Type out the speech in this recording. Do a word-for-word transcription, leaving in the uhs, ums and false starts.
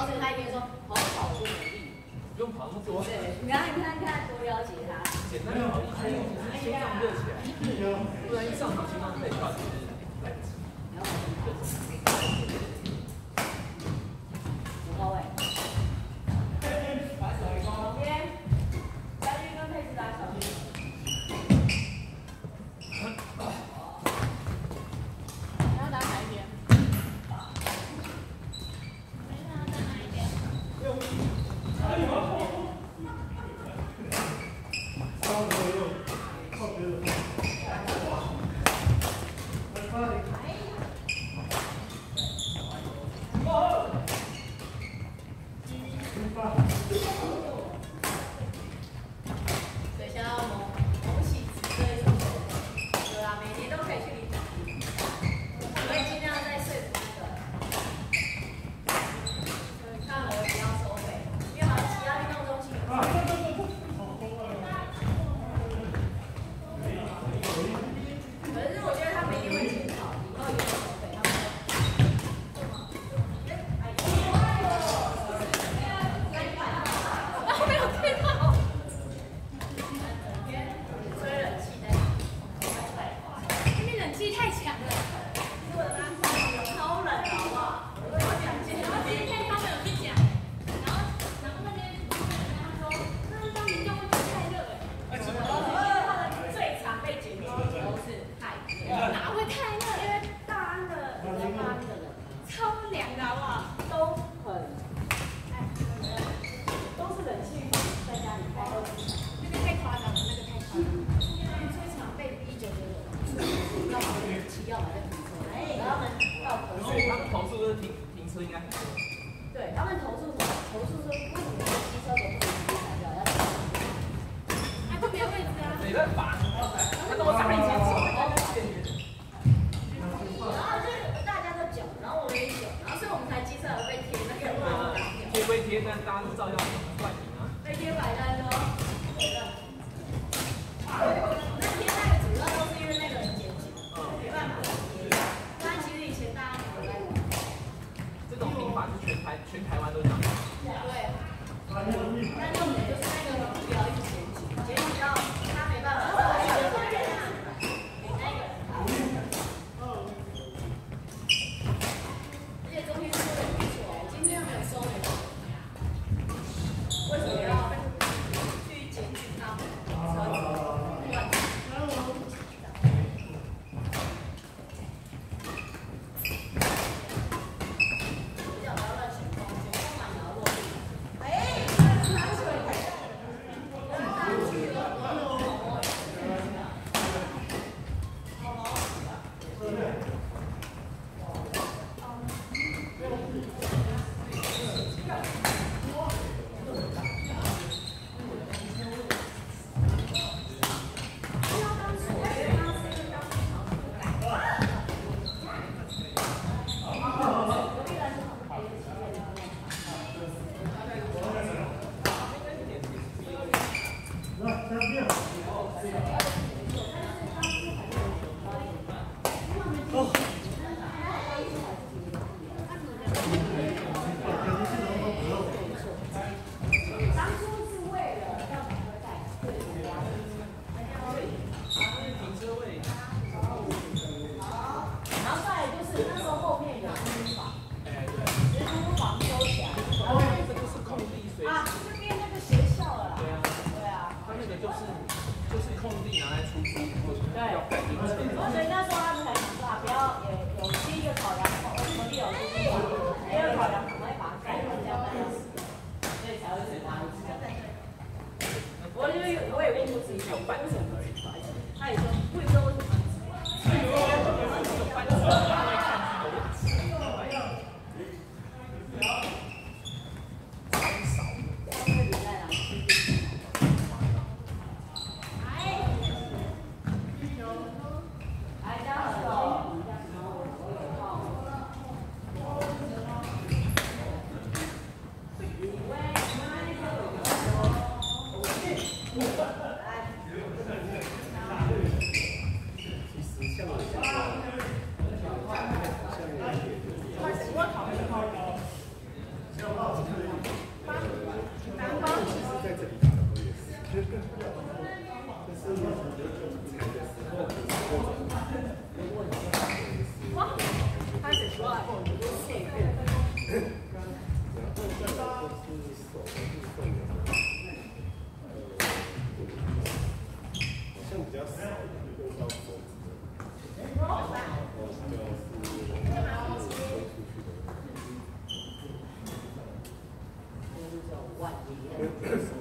诉他一天说跑跑就没力。 不用跑那么多。 对，你看你看看多了解他。 简单跑一天，就是心脏热起来，不然一上场心脏太跳其实来不及。 然后吴高伟。旁边，嘉宾跟佩斯达小心。你要打哪一边？没想要打哪一边？对，想要萌萌起子这一种，有啦，每年都可以去领奖励，所以尽量在说服那个看我不要收费，因为好像其他运动中心有。可是我觉得他们一定会检讨，以后有收费，他们会。没有听到。吹冷气的，因为冷气太强了，我的妈，超冷，好不好？我讲今天今天他们有去讲，然后然后那边他说，那当民众会觉得太热哎，因为他的最常被检举都是太热，哪会太热？因为大安的大安的人超凉的好不好？都很，哎，都是冷气在家里开都是。那个太夸张了，那个太夸张了。最常被一九九九，要么就冷气，要么就停车，然后他们要投诉。 他们投诉就是停停车应该很多。 对，他们投诉什么？投诉说为什么机车都不能自己改掉，要停车？啊，就没有位置啊。 没办法，他那么大一间车， 然后就是大家都讲，然后我们也讲，然后所以我们才机车有被贴那个外挂。 贴归贴，但大家都照样乱停啊。 被贴白单说。那贴那个主要都是因为那个人检举，没办法贴。不然其实以前大家不在乎。 这种停法是全台全台湾都这样。 对。但重点就是那个人不要一直检举，检举到他没办法，他就会给那个人看。而且中间说的不错，我今天没有收那个。为什么要去检举他们车子？ 万一。